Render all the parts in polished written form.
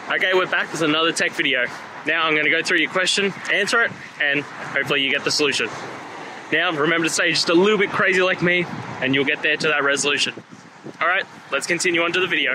Okay, we're back with another tech video. Now I'm going to go through your question, answer it, and hopefully you get the solution. Now remember to stay just a little bit crazy like me, and you'll get there to that resolution. Alright, let's continue on to the video.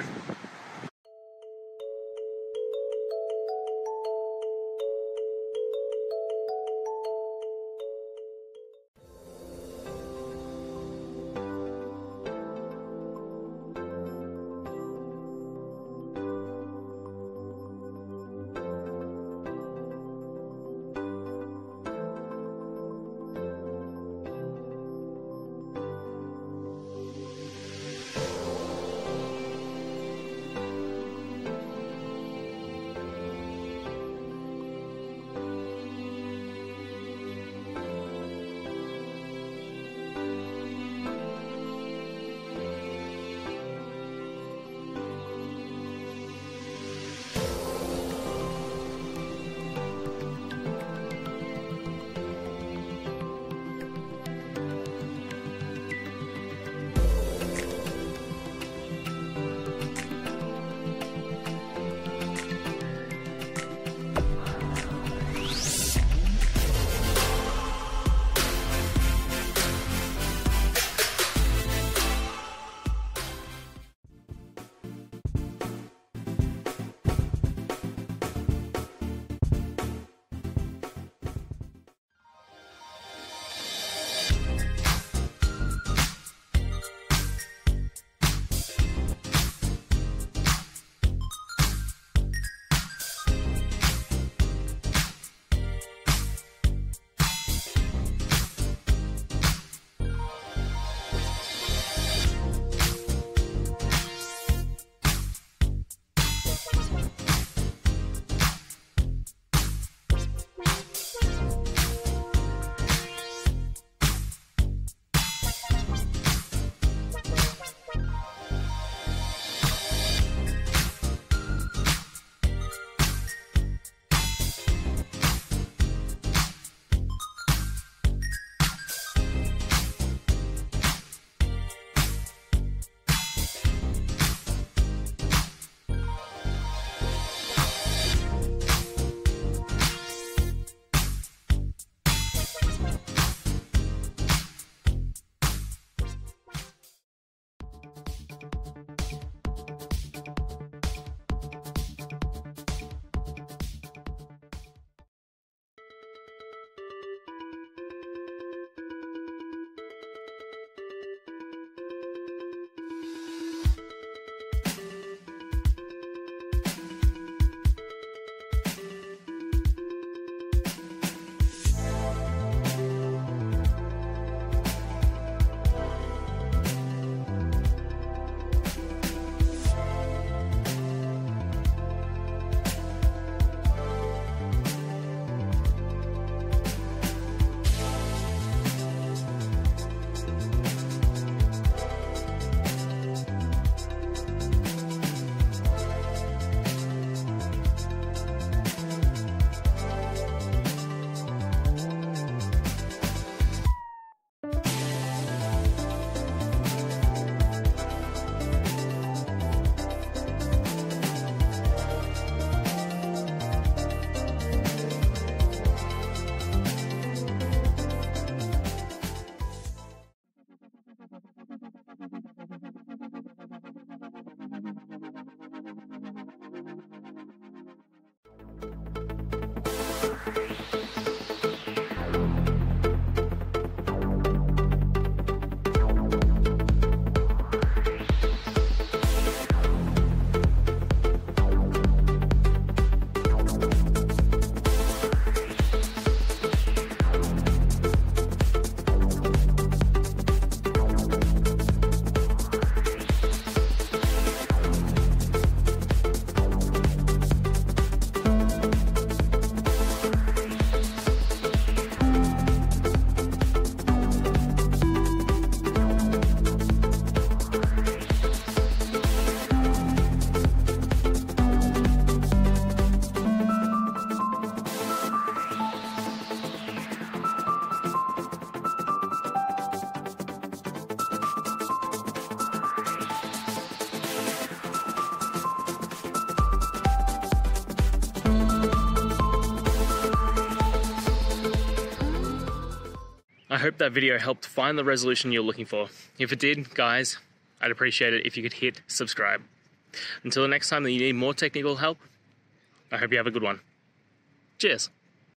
I hope that video helped find the resolution you're looking for. If it did, guys, I'd appreciate it if you could hit subscribe. Until the next time that you need more technical help, I hope you have a good one. Cheers.